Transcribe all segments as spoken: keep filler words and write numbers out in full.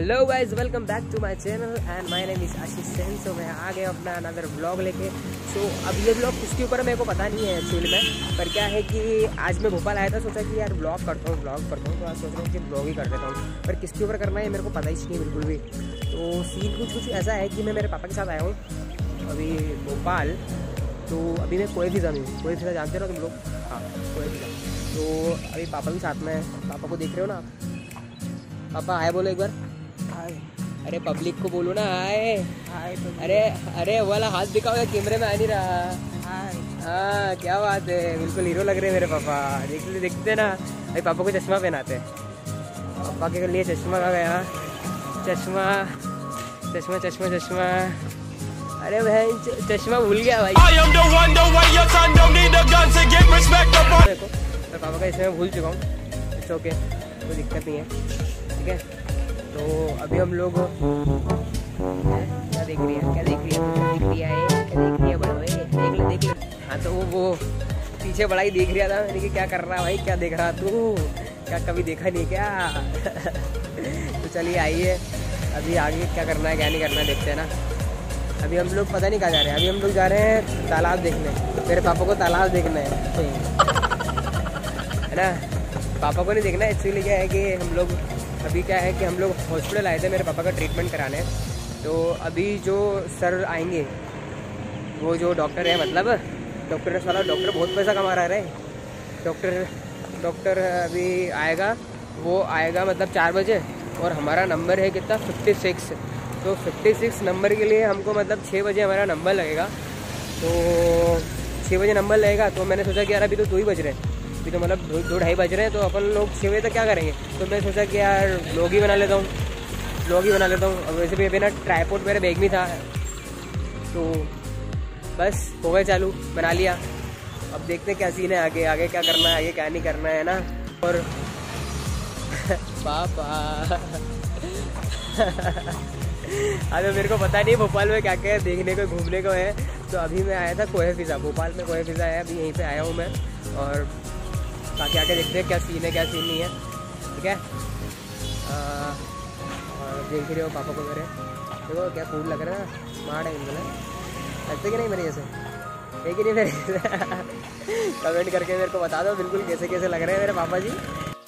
Hello guys, welcome back to my channel and my name is Ashish Sen. So मैं आ गया अपना अनदर व्लॉग लेके। सो so, अब ये व्लॉग किसके ऊपर मेरे को पता नहीं है एक्चुअली में, पर क्या है कि आज मैं भोपाल आया था, सोचा कि यार व्लॉग करता हूँ व्लॉग करता हूँ तो आज सोच रहा हूँ कि व्लॉग ही कर देता हूँ, पर किसके ऊपर करना है मेरे को पता ही नहीं बिल्कुल भी। तो सीन कुछ कुछ ऐसा है कि मैं मेरे पापा के साथ आया हूँ अभी भोपाल। तो अभी मैं कोई फिजा में हूँ, कोई फिजा जानते हो तुम लोग? हाँ, कोई फिजा। तो अभी पापा भी साथ में है, पापा को देख रहे हो ना? पापा हाय बोलो एक बार। हाय। अरे पब्लिक को बोलो ना हाय। हाय। अरे अरे वाला हाथ दिखाओ, कैमरे में आ नहीं रहा। हाय। हाँ क्या बात है, बिल्कुल हीरो लग रहे हैं मेरे पापा। देखते देखते ना अभी पापा को चश्मा पहनाते हैं। पापा के लिए चश्मा आ गया, चश्मा चश्मा चश्मा चश्मा। अरे भाई चश्मा भूल गया भाई। देखो मैं पापा का इसमें भूल चुका हूँ, इट्स ओके, कोई दिक्कत नहीं है, ठीक है। तो अभी हम लोग क्या देख रही है क्या देख रही है क्या देख रही है क्या देख रही है बड़ा भाई, देख ले देख ले। हाँ तो वो वो पीछे बड़ा ही देख रहा था मैंने कि क्या कर रहा भाई, क्या देख रहा तू, क्या कभी देखा नहीं क्या? तो चलिए आइए, अभी आगे क्या करना है क्या नहीं करना है देखते हैं ना। अभी हम लोग पता नहीं कहाँ जा रहे हैं, अभी हम लोग जा रहे हैं तालाब देखने। मेरे पापा को तालाब देखना है है ना, पापा को नहीं देखना। एक्चुअली क्या है कि हम लोग अभी क्या है कि हम लोग हॉस्पिटल आए थे मेरे पापा का ट्रीटमेंट कराने। तो अभी जो सर आएंगे, वो जो डॉक्टर है, मतलब डॉक्टर वाला डॉक्टर बहुत पैसा कमा रहा है। डॉक्टर डॉक्टर अभी आएगा, वो आएगा मतलब चार बजे, और हमारा नंबर है कितना, फिफ्टी सिक्स। तो फिफ्टी सिक्स नंबर के लिए हमको मतलब छः बजे हमारा नंबर लगेगा। तो छः बजे नंबर लगेगा, तो मैंने सोचा कि यार अभी तो दो ही बज रहे हैं, अभी तो मतलब दो दो ढाई बज रहे हैं, तो अपन लोग छः बजे तक क्या करेंगे? तो मैं सोचा कि यार व्लॉग ही बना लेता हूँ व्लॉग ही बना लेता हूँ अब वैसे भी अभी ना ट्राइपॉड मेरे बैग में था, तो बस हो गए चालू, बना लिया। अब देखते हैं क्या सीन है आगे, आगे क्या करना है, आगे क्या नहीं करना है ना। और पापा अरे मेरे को पता नहीं भोपाल में क्या क्या देखने को घूमने को है। तो अभी मैं आया था कोहे फिजा, भोपाल में कोहे फिजा है, अभी यहीं पे आया हूँ मैं। और बाकी आके देखते हैं क्या सीन है क्या सीन नहीं है, ठीक है। और देख रहे हो पापा को मेरे, देखो क्या कूल लग रहा है ना, स्मार्ट है इनको, लगते कि नहीं मेरे जैसे, है कि नहीं मेरे जैसे? कमेंट करके मेरे को बता दो बिल्कुल कैसे कैसे लग रहे हैं मेरे पापा जी।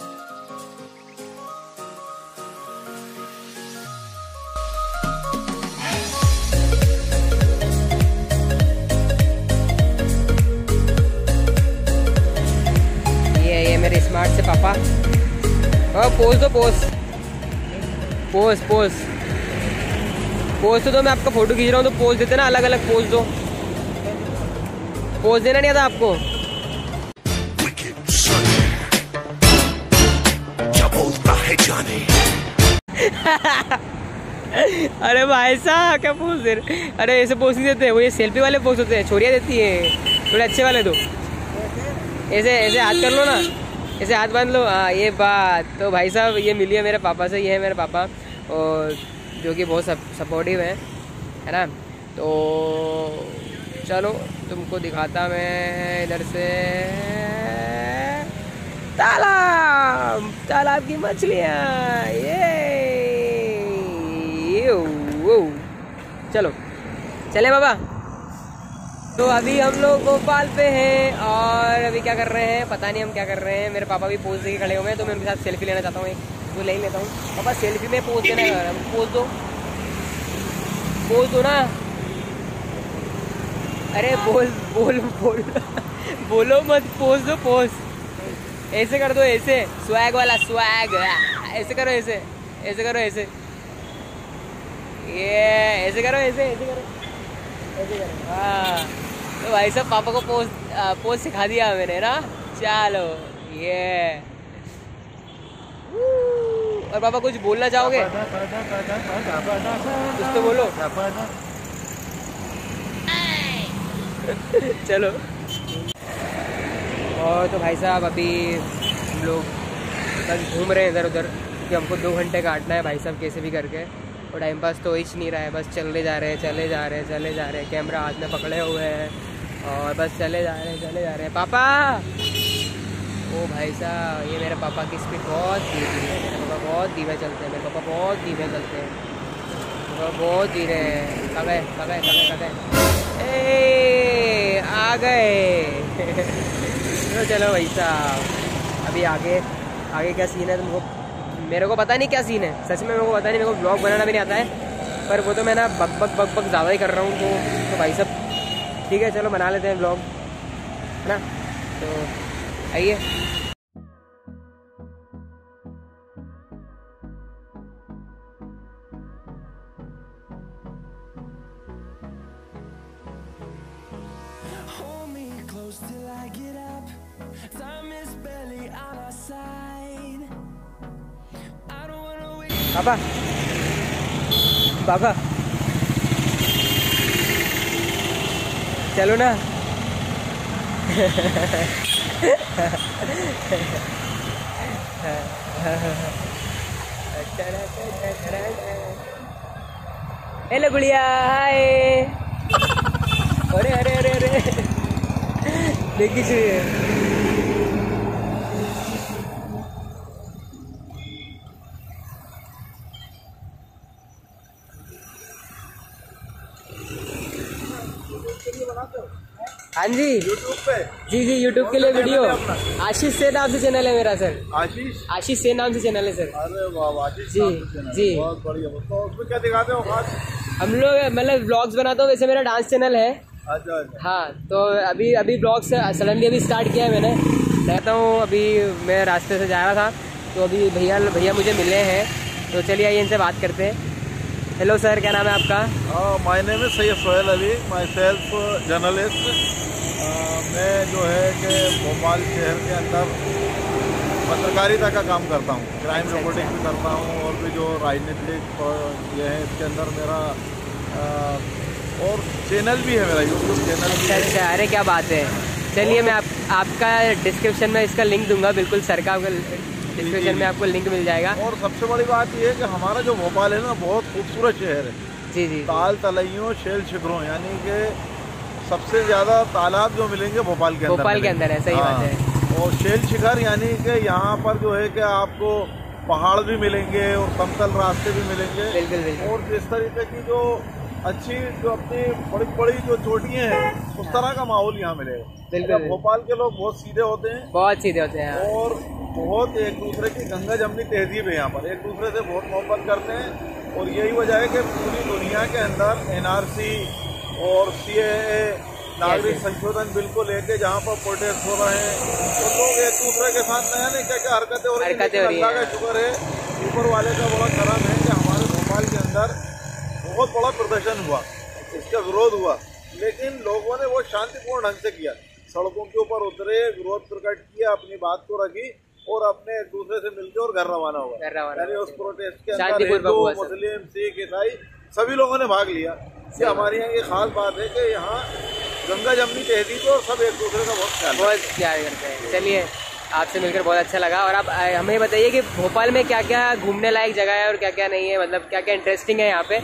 मेरे स्मार्ट से पापा। और पोज दो, पोज पोज पोज पोज तो दो, मैं आपका फोटो खींच रहा हूँ तो पोज देते ना, अलग अलग पोज दो। पोज देना नहीं आता आपको? अरे भाई साहब क्या पोज दे रहे? अरे ऐसे पोज नहीं देते, वो ये सेल्फी वाले पोज होते हैं, छोरियाँ देती है, थोड़े अच्छे वाले दो। ऐसे ऐसे हाथ कर लो ना, ऐसे हाथ बांध लो, हाँ ये बात। तो भाई साहब ये मिली है मेरे पापा से, ये है मेरे पापा, और जो कि बहुत सपोर्टिव है है ना। तो चलो तुमको दिखाता मैं इधर से, तालाब तालाब की मछलियाँ, ये वो चलो चले बाबा। तो अभी हम लोग भोपाल पे हैं, और अभी क्या कर रहे हैं पता नहीं हम क्या कर रहे हैं। मेरे पापा भी पोज देके खड़े हुए हैं, तो मैं उनके साथ सेल्फी लेना चाहता हूँ, एक वो ले ही लेता हूँ। पापा सेल्फी में पोज देना है, पोज दो पोज दो ना। अरे बोल बोल बोल बोलो मत, पोज दो, पोज ऐसे कर दो, ऐसे स्वैग वाला स्वैग, ऐसे करो, ऐसे ऐसे करो, ऐसे ये ऐसे करो, ऐसे ऐसे करो ऐसे करो, हाँ। तो भाई साहब पापा को पोज पोज सिखा दिया मैंने ना, चलो ये। और पापा कुछ बोलना चाहोगे? कुछ तो बोलो। चलो। और तो भाई साहब अभी हम लोग बस घूम रहे हैं इधर उधर, क्योंकि हमको दो घंटे काटना है भाई साहब कैसे भी करके, और टाइम पास तो ही नहीं रहा है, बस चले जा रहे हैं चले जा रहे हैं चले जा रहे हैं, कैमरा हाथ में पकड़े हुए हैं और बस चले जा रहे हैं चले जा रहे हैं। पापा ओ भाई साहब, ये मेरे पापा की स्पीड बहुत धीमी है। मेरे पापा बहुत धीमे चलते हैं, मेरे पापा बहुत धीमे चलते हैं, मेरे पापा बहुत धीरे हैं। कब है कब है कब है कब है ए आ गए। तो चलो भाई साहब, अभी आगे आगे क्या सीन है तुमको? मेरे को पता नहीं क्या सीन है, सच में मेरे को पता नहीं। मेरे को ब्लॉग बनाना भी नहीं आता है, पर वो तो मैं ना बक बक बक बक ज़्यादा ही कर रहा हूँ। तो, तो भाई साहब ठीक है, चलो बना लेते हैं ब्लॉग, है ना? तो आइए। Till I get up, time is barely on our side. I don't wanna wait. पापा पापा चलो ना। हेलो गुड़िया, हाय। अरे अरे अरे अरे देखी चाहिए। हाँ जी, यूट्यूब पे। जी जी यूट्यूब के लिए वीडियो। आशीष से नाम से चैनल है मेरा सर। आशीष आशीष से नाम से चैनल है सर। अरे वाह, आशीष जी नाम से चैनल है। जी, बहुत बढ़िया। तो उसमें क्या दिखाते हो खास? हम लोग मतलब व्लॉग्स बनाता हूँ। वैसे मेरा डांस चैनल है। अच्छा अच्छा। हाँ, तो अभी अभी ब्लॉग सडनली अभी स्टार्ट किया है मैंने। कहता हूँ अभी मैं रास्ते से जा रहा था, तो अभी भैया भैया मुझे मिले हैं, तो चलिए आइए इनसे बात करते हैं। हेलो सर, क्या नाम है आपका? My name is Syed Sohail Ali, myself journalist. मैं जो है कि भोपाल शहर के अंदर पत्रकारिता का काम करता हूँ, क्राइम अच्छा, रिपोर्टिंग अच्छा। भी करता हूँ, और भी जो राजनीतिक ये है इसके अंदर मेरा आ, और चैनल भी है मेरा, यूट्यूब चैनल। अच्छा अच्छा, अरे क्या बात है। चलिए मैं आप, आपका डिस्क्रिप्शन में इसका लिंक दूंगा, बिल्कुल सर का डिस्क्रिप्शन में आपको लिंक मिल जाएगा। और सबसे बड़ी बात यह है कि हमारा जो भोपाल है ना, बहुत खूबसूरत शहर है। जी जी, ताल तलैयों शेल शिखरों, यानी कि सबसे ज़्यादा तालाब जो मिलेंगे भोपाल के अंदर भोपाल के अंदर है, सही हाँ। बात है। और शेल शिखर यानी कि यहाँ पर जो है कि आपको पहाड़ भी मिलेंगे और समतल रास्ते भी मिलेंगे। बिल्कुल बिल्कुल। और जिस तरीके की जो अच्छी जो अपनी बड़ी बड़ी जो चोटियाँ हैं, उस तरह का माहौल यहाँ मिलेगा। बिल्कुल। भोपाल के लोग बहुत सीधे होते हैं, बहुत सीधे होते हैं और बहुत एक दूसरे की गंगा जमनी तहजीब है। यहाँ पर एक दूसरे से बहुत मोहब्बत करते हैं, और यही वजह है कि पूरी दुनिया के अंदर एन आर सी और सी ए ए नागरिक संशोधन बिल को लेके जहाँ पर प्रोटेस्ट हो रहे हैं, तो लोग एक दूसरे के साथ नया नहीं क्या क्या हरकतें हो रही हैं। अल्लाह का शुक्र है, ऊपर वाले का बड़ा करम है कि हमारे भोपाल के अंदर बहुत बड़ा प्रदर्शन हुआ, इसका विरोध हुआ, लेकिन लोगों ने वो शांतिपूर्ण ढंग से किया। सड़कों के ऊपर उतरे, विरोध प्रकट किया, अपनी बात को रखी, और अपने एक दूसरे से मिलकर और घर रवाना हुआ। यानी उस प्रोटेस्ट के अंदर हिंदू, मुस्लिम, सिख, ईसाई सभी लोगों ने भाग लिया। ये हमारे यहाँ की खास बात है कि यहाँ गंगा जमनी तहजीब और सब एक दूसरे का बहुत ख्याल बहुत प्यार करते हैं। चलिए, आपसे मिलकर बहुत अच्छा लगा। और आप हमें बताइए कि भोपाल में क्या क्या घूमने लायक जगह है और क्या क्या नहीं है, मतलब क्या क्या इंटरेस्टिंग है यहाँ पे?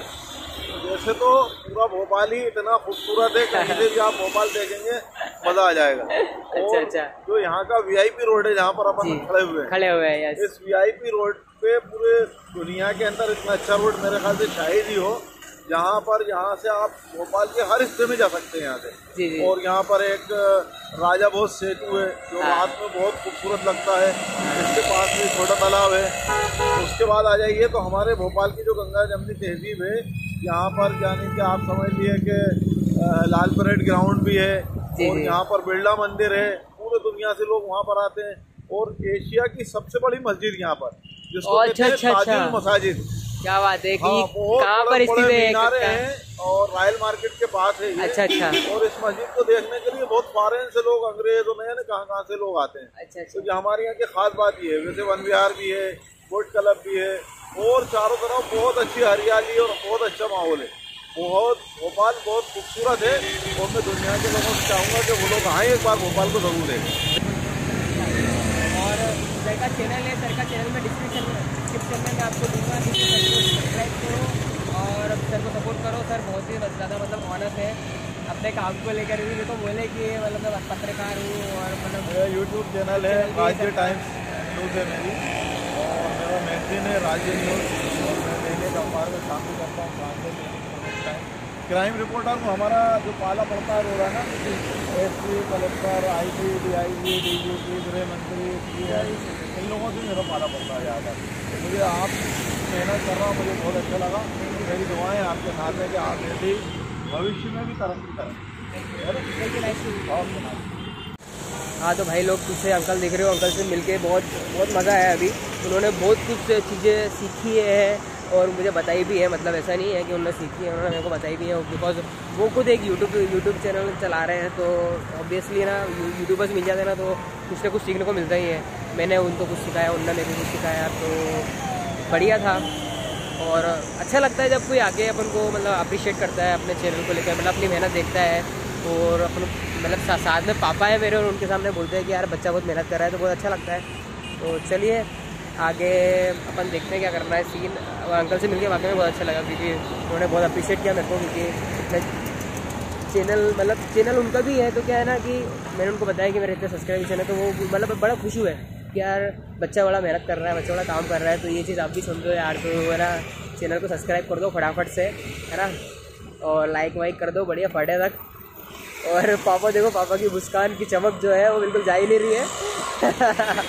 वैसे तो पूरा भोपाल ही इतना खूबसूरत है, कहीं से भी आप भोपाल देखेंगे मजा आ जाएगा। अच्छा अच्छा। जो यहाँ का वी आई पी रोड है जहाँ पर अपन खड़े हुए हैं खड़े हुए हैं इस वी आई पी रोड पे पूरे दुनिया के अंदर इतना अच्छा रोड मेरे ख्याल से शायद ही हो, जहाँ पर यहाँ से आप भोपाल के हर हिस्से में जा सकते हैं यहाँ से। जी जी। और यहाँ पर एक राजा भोज सेतु है जो रात में बहुत खूबसूरत लगता है, इसके पास में छोटा तालाब है। उसके बाद आ जाइए तो हमारे भोपाल की जो गंगा जमनी तहजीब है, यहाँ पर यानी कि आप समझ लिए कि लाल परेड ग्राउंड भी है, और यहाँ पर बिरला मंदिर है, पूरे दुनिया से लोग वहाँ पर आते हैं। और एशिया की सबसे बड़ी मस्जिद यहाँ पर, जिसको कहते हैं ताजुल मसाजिद। क्या बात है कि हाँ, कहाँ पर स्थित है? मीनारे हैं और रॉयल मार्केट के पास है ये। अच्छा अच्छा। और इस मस्जिद को देखने के लिए बहुत फॉरेन से लोग, अंग्रेज और नए कहाँ कहाँ से लोग आते हैं। अच्छा अच्छा। तो हमारे यहाँ की खास बात ये है, वैसे वन विहार भी है, बोट क्लब भी है, और चारों तरफ बहुत अच्छी हरियाली और बहुत अच्छा माहौल है। बहुत भोपाल बहुत खूबसूरत है, और मैं दुनिया के लोगों से चाहूँगा कि वो लोग आए, एक बार भोपाल को जरूर देखें। और सर का चैनल है, सर का चैनल में डिस्क्रिप्शन में डिस्क्रिप्शन में मैं आपको दूंगा कि सर को सब्सक्राइब करो और सर को सपोर्ट करो। सर बहुत ही ज़्यादा मतलब ऑनर है, अपने काम को लेकर भी मेरे को बोले कि मतलब मैं पत्रकार हूँ और मतलब मेरा यूट्यूब चैनल है राज्य टाइम्स न्यूज़ है मेरी, और मेरा मैगजीन है राज्य न्यूज़, और मैं दैनिक अखबार में काम भी करता हूँ टाइम क्राइम रिपोर्टर हूँ। हमारा जो पाला पड़ता है रोजाना S P, collector, I G, D I G, D G P, गृह मंत्री, सी आई, इन लोगों से मेरा पाला पड़ता है ज़्यादा। तो मुझे आप मेहनत कर रहा हूँ, मुझे बहुत अच्छा लगा। मेरी दुआएं आपके साथ है कि आप ऐसे भविष्य में भी तरक्की करें। हाँ तो भाई लोग पीछे अंकल दिख रहे हो, अंकल से मिलके बहुत बहुत मज़ा आया। अभी उन्होंने बहुत कुछ चीज़ें सीखी है और मुझे बताई भी है, मतलब ऐसा नहीं है कि उन्होंने सीखी है, उन्होंने मेरे को बताई भी है, बिकॉज वो खुद एक यूट्यूब यूट्यूब चैनल चला रहे हैं। तो ऑब्वियसली ना यूट्यूबर्स मिल जाते हैं ना तो कुछ ना कुछ सीखने को मिलता ही है। मैंने उनको कुछ सिखाया, उन्होंने मेरे को कुछ सिखाया, तो बढ़िया था। और अच्छा लगता है जब कोई आगे अपन को मतलब अप्रिशिएट करता है अपने चैनल को लेकर, मतलब अपनी मेहनत देखता है। और अपन मतलब सा, साथ में पापा है मेरे और उनके सामने बोलते हैं कि यार बच्चा बहुत मेहनत कर रहा है, तो बहुत अच्छा लगता है। तो चलिए आगे अपन देखते हैं क्या करना है सीन। और अंकल से मिलके वाकई में बहुत अच्छा लगा, क्योंकि उन्होंने बहुत अप्रिशिएट किया मेरे को, क्योंकि चैनल मतलब चैनल उनका भी है। तो क्या है ना कि मैंने उनको बताया कि मेरे इतने सब्सक्राइबर है, तो वो मतलब बड़ा खुश हुए कि यार बच्चा बड़ा मेहनत कर रहा है, बच्चा बड़ा काम कर रहा है। तो ये चीज़ आप भी समझो यार, तो है ना चैनल को सब्सक्राइब कर दो फटाफट से, है ना, और लाइक वाइक कर दो बढ़िया फटे तक। और पापा देखो, पापा की मुस्कान की चमक जो है वो बिल्कुल जा ही नहीं रही है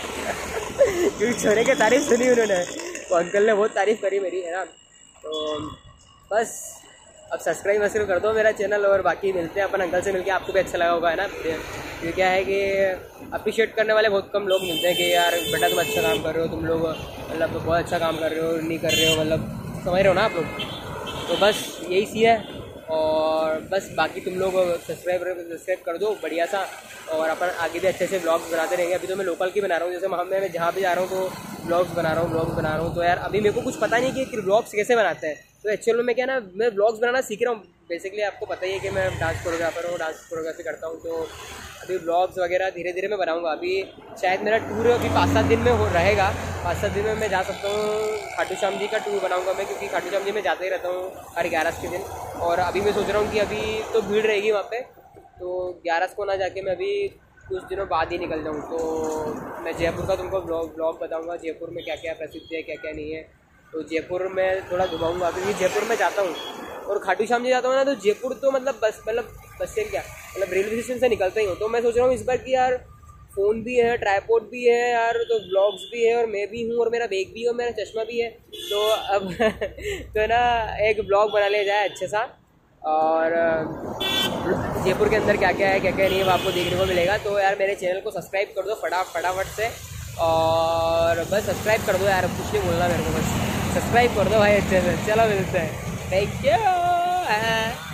क्योंकि छोरे की तारीफ सुनी उन्होंने, तो अंकल ने बहुत तारीफ़ करी मेरी, है ना। तो बस अब सब्सक्राइब वस्क्राइब कर दो मेरा चैनल, और बाकी मिलते हैं अपन अंकल से मिलके। आपको भी अच्छा लगा होगा, है ना। ये क्या है कि अप्रिशिएट करने वाले बहुत कम लोग मिलते हैं कि यार बेटा तुम अच्छा काम कर रहे हो, तुम लोग मतलब बहुत अच्छा काम कर रहे हो, नहीं कर रहे हो, मतलब समझ रहे हो ना आप लोग। तो बस यही सी है, और बस बाकी तुम लोग सब्सक्राइब सब्सक्राइब कर दो बढ़िया सा। और अपन आगे भी अच्छे से ब्लॉग्स बनाते रहेंगे। अभी तो मैं लोकल की बना रहा हूँ, जैसे हम मैं जहाँ भी जा रहा हूँ तो ब्लॉग्स बना रहा हूँ ब्लॉग्स बना रहा हूँ तो यार अभी मेरे को कुछ पता नहीं कि ब्लॉग्स कैसे बनाते हैं। तो एक्चुअल में मैं क्या ना मैं ब्लॉग्स बनाना सीख रहा हूँ। बेसिकली आपको पता ही है कि मैं डांस कोरियोग्राफर हूँ, डांस कोरियोग्राफी करता हूँ। तो अभी ब्लॉग्स वगैरह धीरे धीरे मैं बनाऊँगा। अभी शायद मेरा टूर अभी पाँच सात दिन में हो रहेगा, पाँच सात दिन में मैं जा सकता हूँ। खाटू श्याम जी का टूर बनाऊँगा मैं, क्योंकि खाटू श्याम जी में जाते ही रहता हूँ हर ग्यारह के दिन। और अभी मैं सोच रहा हूँ कि अभी तो भीड़ रहेगी वहाँ पे, तो ग्यारह को ना जाके मैं अभी कुछ दिनों बाद ही निकल जाऊँ। तो मैं जयपुर का तुमको ब्लॉग ब्लॉग बताऊँगा, जयपुर में क्या क्या प्रसिद्ध है क्या क्या नहीं है। तो जयपुर में थोड़ा घुमाऊँगा, क्योंकि जयपुर में जाता हूँ और खाटू श्याम जी जाता हूँ ना, तो जयपुर तो मतलब बस मतलब बस से क्या मतलब रेलवे स्टेशन से निकलता ही हूँ। तो मैं सोच रहा हूँ इस बार कि यार फ़ोन भी है, ट्राइपॉड भी है यार, तो ब्लॉग्स भी है और मैं भी हूँ और मेरा बैग भी है और मेरा चश्मा भी है। तो अब तो ना एक ब्लॉग बना लिया जाए अच्छे सा, और जयपुर के अंदर क्या क्या है क्या क्या नहीं है वो आपको देखने को मिलेगा। तो यार मेरे चैनल को सब्सक्राइब कर दो फटा फटाफट से, और बस सब्सक्राइब कर दो यार, कुछ नहीं बोलना मेरे को, बस सब्सक्राइब कर दो भाई अच्छे से। चलो मिलते हैं, थैंक यू।